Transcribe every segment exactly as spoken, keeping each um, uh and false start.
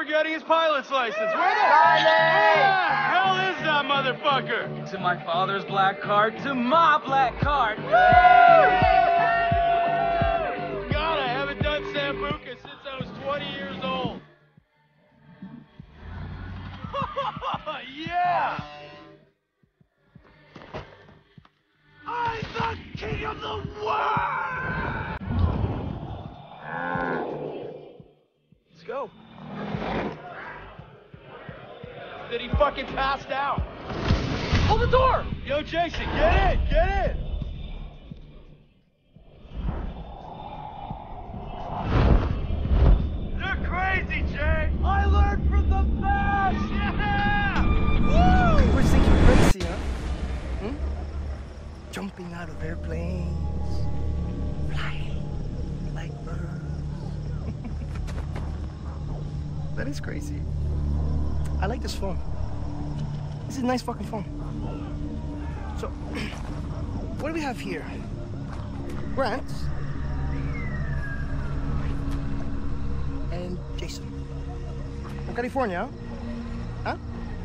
getting his pilot's license. Where the, Where the hell is that motherfucker? To my father's black card, to my black card. God, I haven't done Sambuca since I was twenty years old. Yeah! I'm the king of the world! Let's go. Did he fucking passed out? Hold the door! Yo, Jason, get in! Get in! You're crazy, Jay! I learned from the best! Yeah! Woo! We're thinking crazy, huh? Hmm? Jumping out of airplanes, flying like birds. That is crazy. I like this phone. This is a nice fucking phone. So, what do we have here? Grant and Jason from California, huh?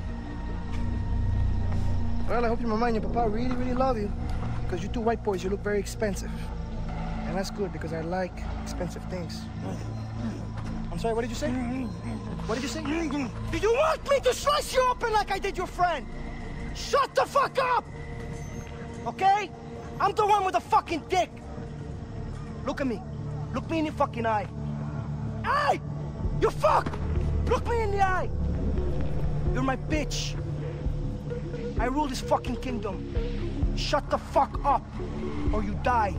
Well, I hope your mama and your papa really, really love you, because you two white boys, you look very expensive, and that's good because I like expensive things. I'm sorry. What did you say? What did you say? Do you want me to slice you open like I did your friend? Shut the fuck up! Okay? I'm the one with the fucking dick. Look at me. Look me in the fucking eye. Hey! You fuck! Look me in the eye. You're my bitch. I rule this fucking kingdom. Shut the fuck up, or you die.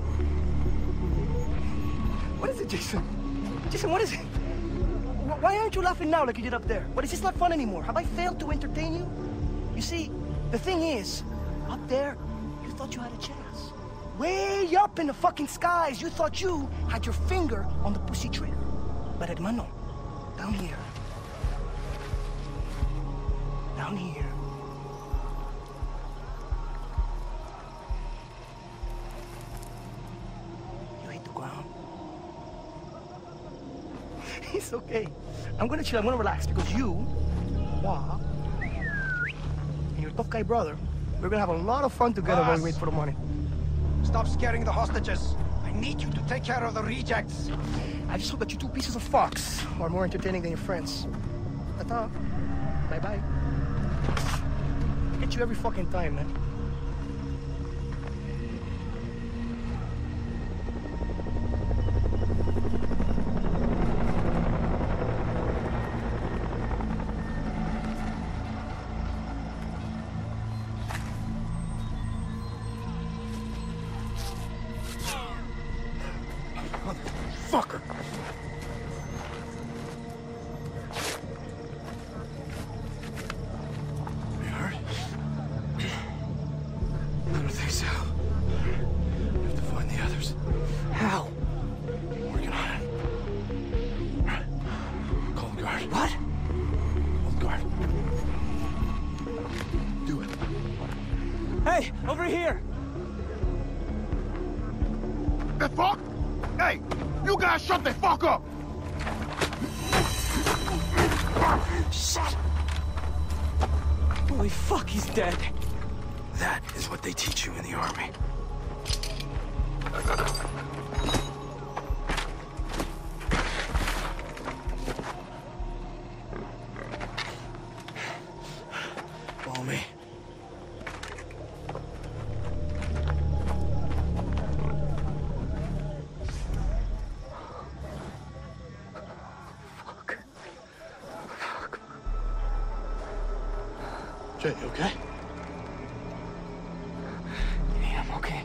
What is it, Jason? Jason, what is it? Why aren't you laughing now like you did up there? What, is this not fun anymore? Have I failed to entertain you? You see, the thing is, up there, you thought you had a chance. Way up in the fucking skies, you thought you had your finger on the pussy trigger. But hermano, down here, down here, you hit the ground. It's okay. I'm gonna chill, I'm gonna relax, because you, Wah, and your tough guy brother, we're gonna have a lot of fun together while we wait for the money. Stop scaring the hostages. I need you to take care of the rejects. I just hope that you two pieces of fox are more entertaining than your friends. Ta-ta. Bye-bye. Get you every fucking time, man. Motherfucker! You hurt? I don't think so. We have to find the others. How? I'm working on it. Right. Call the guard. What? Call the guard. Do it. Hey, over here! The fuck? Hey, you guys shut the fuck up! Shit! Holy fuck, he's dead. That is what they teach you in the army. Follow me. Jay, you okay? Yeah, I'm okay.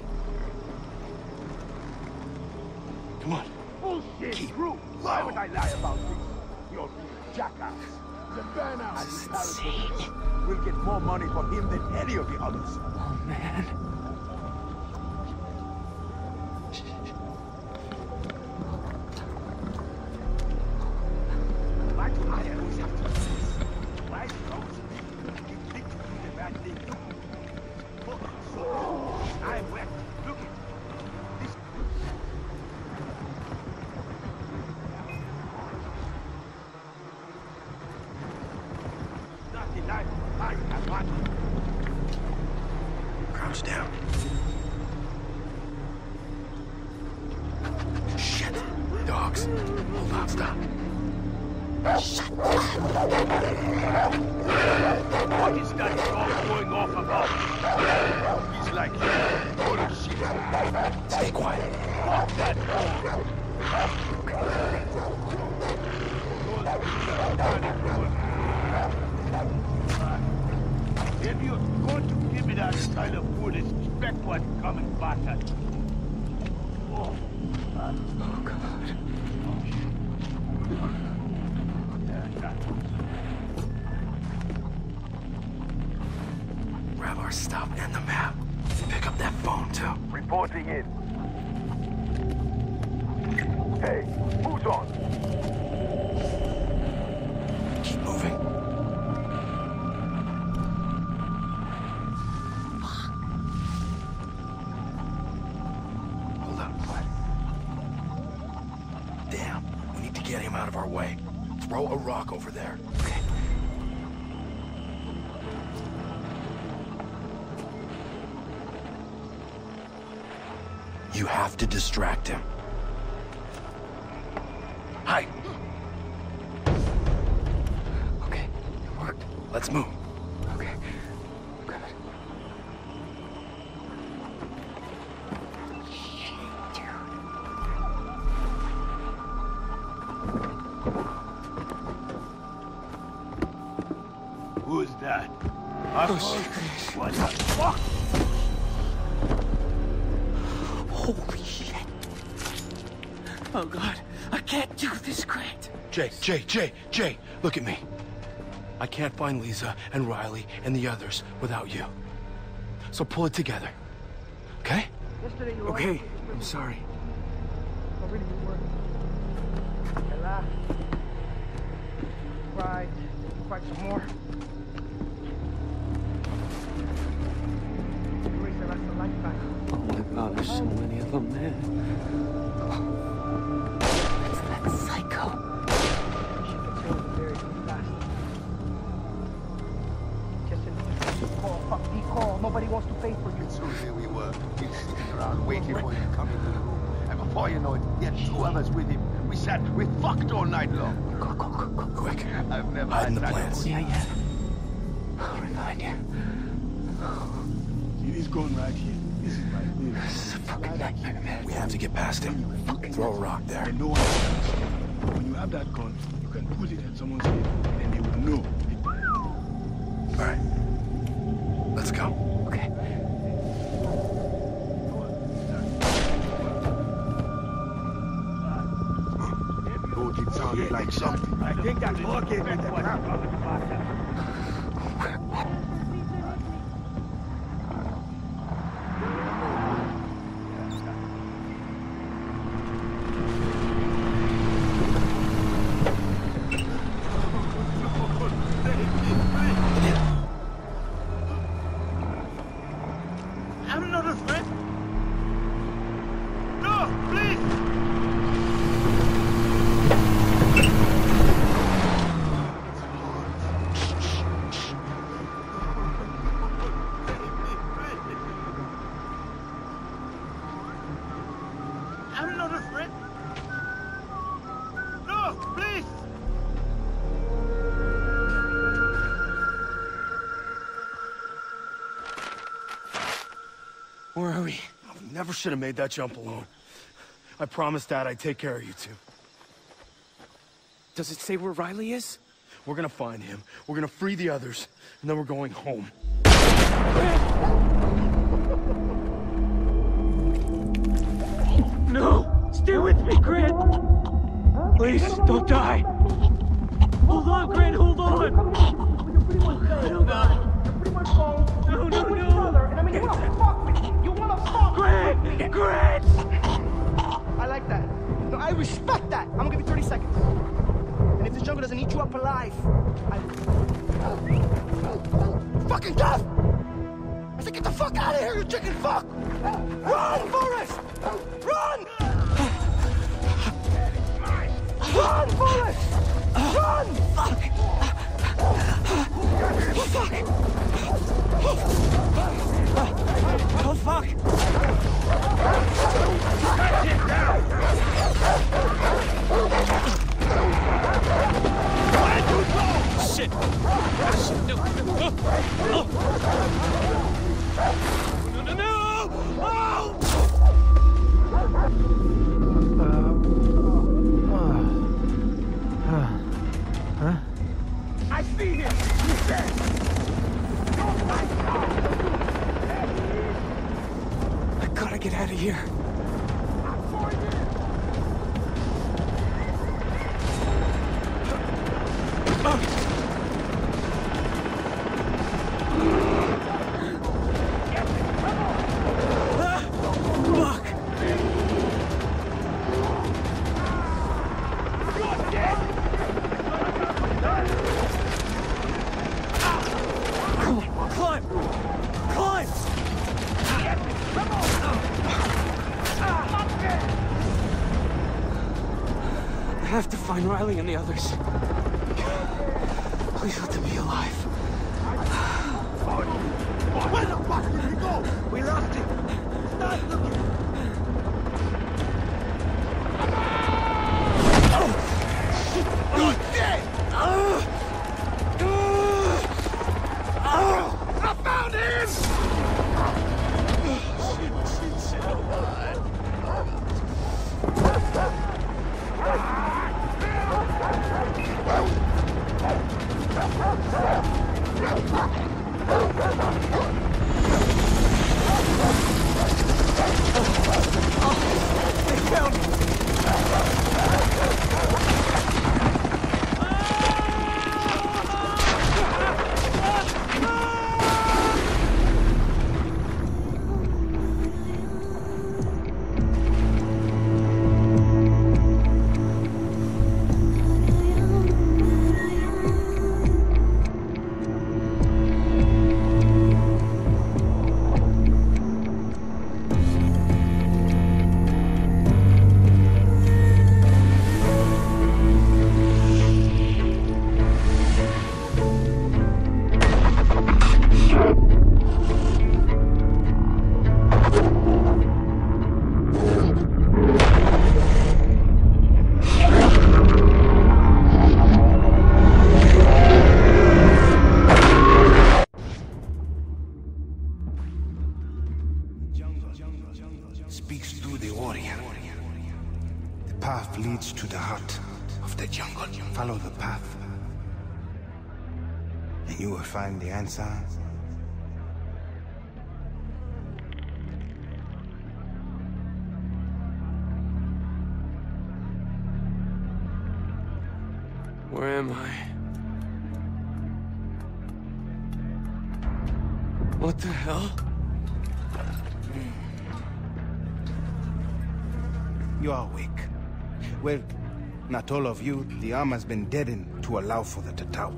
Come on. Bullshit! Keep True. Why would I lie about this? You're a jackass. The burnout This is insane. will get more money from him than any of the others. Oh, man. Why do I always have to do this? Why is it always me? You think to do the bad thing. Look, so I'm wet. Look at this. I, I want it. Crouch down. Shit. Dogs. Hold on, stop. Shut up. What is that dog going off about? He's like, holy shit. Stay quiet. Fuck that dog. If you're going to give me that kind of food, expect what's coming back at you. Oh, Oh, God. Grab our stuff and the map. Pick up that phone, too. Reporting in. Hey, who's on? Keep moving. Hold up. Damn, we need to get him out of our way. Throw a rock over there. Okay. You have to distract him. Hi. Okay, it worked. Let's move. Okay. Good. Who's that? Oswald? What the fuck? Holy shit. Oh, God. I can't do this, Grant. Jay, Jay, Jay, Jay, look at me. I can't find Lisa and Riley and the others without you. So pull it together. Okay? Yesterday you Okay, I'm sorry. Oh, really, you were. I laughed. Cried. Cried some more. You raised the rest of lifetime. Oh, my God, there's so many of them, man. That's that psycho. She gets old very fast. Just in call, fuck me, call. Nobody wants to pay for you. So here we were, he's sitting around waiting for you to come into the room. And before you know it, he had two others with him. We sat, we fucked all night long. Go, go, go, go, go. Quick. I've never Hide had in the that plants. before. Yeah, yeah. I'll remind you. See this gun right here? This is my thing. This is a fucking nightmare, man. We have to get past him. Throw a rock there. And no one else. When you have that gun, you can put it at someone's head, and then they will know. All right. Let's go. Okay. Oh, it sounded like something. I think that ball gave me the crap. I'm not a threat. No, please. I'm not a threat. No, please. Where are we? We never should have made that jump alone. I promised Dad I'd take care of you two. Does it say where Riley is? We're gonna find him. We're gonna free the others, and then we're going home. No! Stay with me, Grant! Please, don't die! Hold on, Grant, hold on! Oh, God. No, no, no! And I mean, you wanna fuck with me? You wanna fuck Grant! with me? Grant! I like that. No, I respect that. I'm gonna give you thirty seconds. And if this jungle doesn't eat you up alive, I will. Fucking tough! I said, get the fuck out of here, you chicken fuck! Run, Forrest! Run! Run, Forrest! Run! Fuck! Fuck! fuck? Shit! Shit, no! No! Oh. No, no, no! Oh! Huh? I see him! He's dead! Don't fight! I gotta get out of here. I have to find Riley and the others. Please let them be alive. Where the fuck did he go? We lost him. Start looking. He's dead. I found him. Shit, shit, shit. Speaks through the warrior. The path leads to the heart of the jungle. Follow the path, and you will find the answer. Where am I? What the hell? You are awake. Well, not all of you. The arm has been deadened to allow for the Tatau.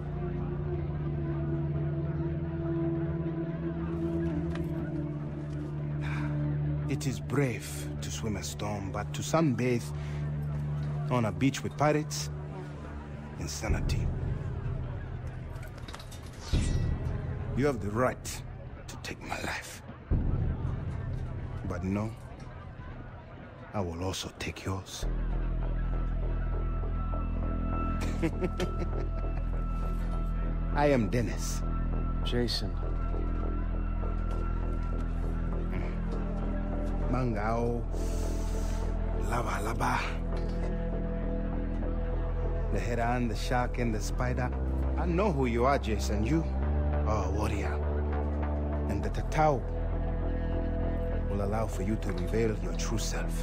It is brave to swim a storm, but to sunbathe on a beach with pirates, insanity. You have the right to take my life. But no, I will also take yours. I am Dennis. Jason. Mangao. Lava Lava. The heron, the shark, and the spider. I know who you are, Jason. You are a warrior. And the Tatau will allow for you to reveal your true self.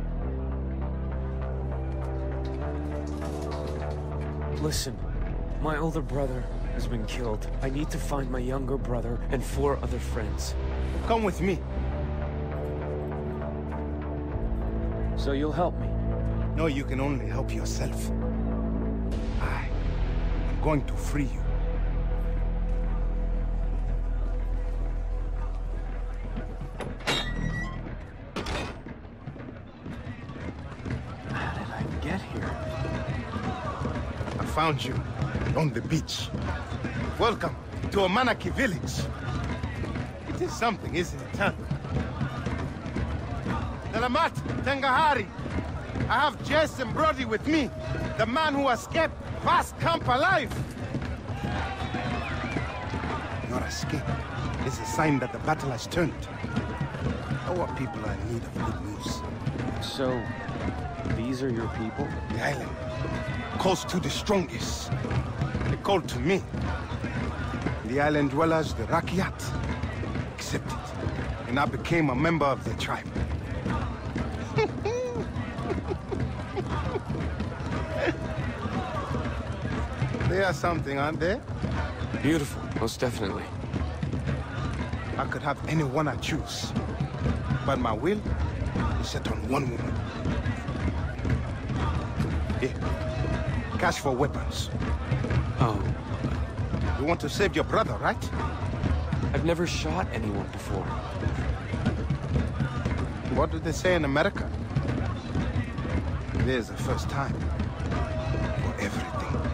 Listen, my older brother has been killed. I need to find my younger brother and four other friends. Come with me. So you'll help me? No, you can only help yourself. I am going to free you. How did I get here? I found you on the beach. Welcome to Amanaki village. It is something, isn't it, huh? Salamat Tengahari. I have Jason Brody with me, the man who escaped Vast Camp alive. Your escape is a sign that the battle has turned. Our people are in need of good news. So, these are your people? The island calls to the strongest. They called to me. The island dwellers, the Rakyat, accepted. And I became a member of their tribe. They are something, aren't they? Beautiful, most definitely. I could have anyone I choose. But my will is set on one woman. Here. Cash for weapons. Oh. You want to save your brother, right? I've never shot anyone before. What do they say in America? There's a first time for everything.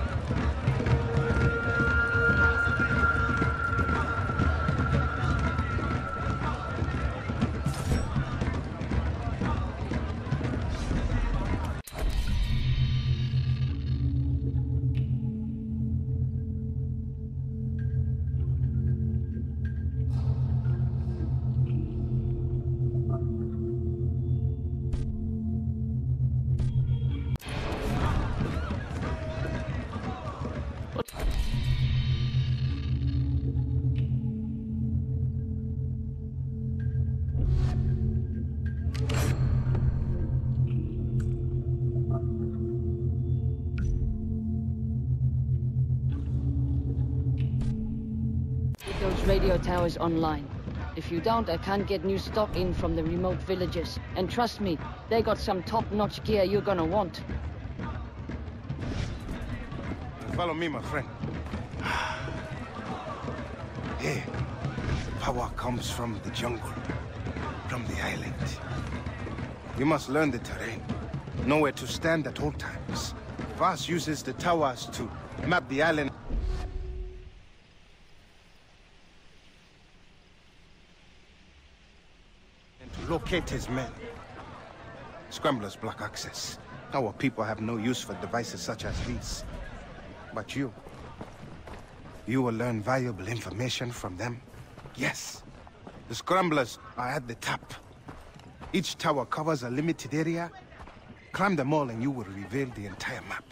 Those radio towers online. If you don't, I can't get new stock in from the remote villages. And trust me, they got some top-notch gear you're gonna want. Follow me, my friend. Here, power comes from the jungle, from the island. You must learn the terrain, know where to stand at all times. Vaas uses the towers to map the island and to locate his men. Scramblers block access. Our people have no use for devices such as these. But you, you will learn valuable information from them. Yes, the Scramblers are at the top. Each tower covers a limited area. Climb them all and you will reveal the entire map.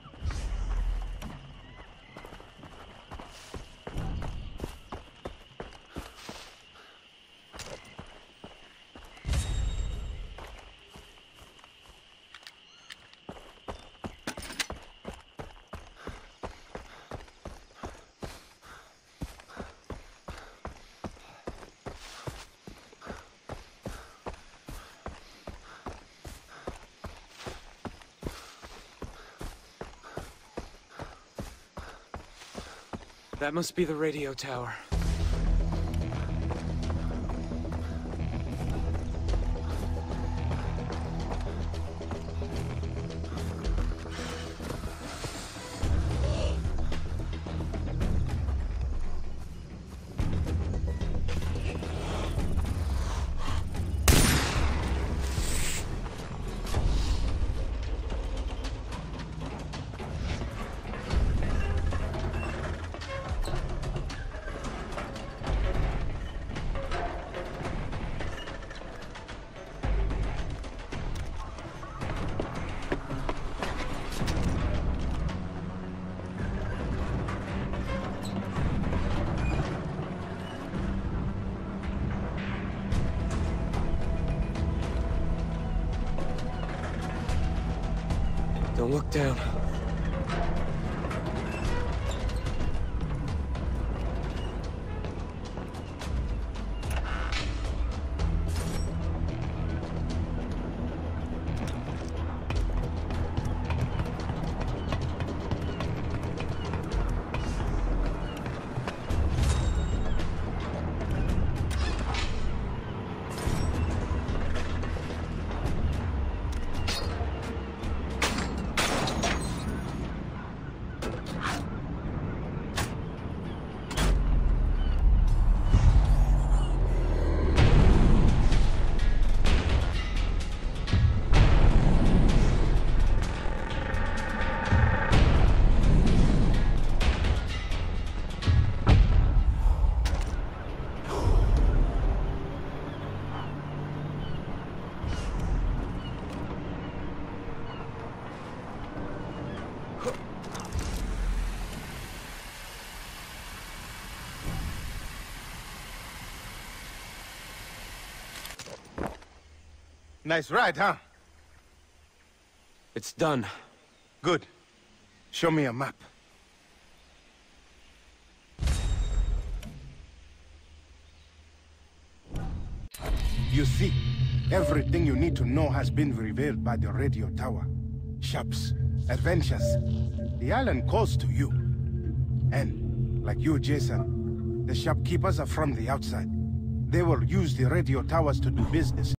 That must be the radio tower. Don't look down. Nice ride, huh? It's done. Good. Show me a map. You see, everything you need to know has been revealed by the radio tower. Shops, adventures. The island calls to you. And, like you, Jason, the shopkeepers are from the outside. They will use the radio towers to do business.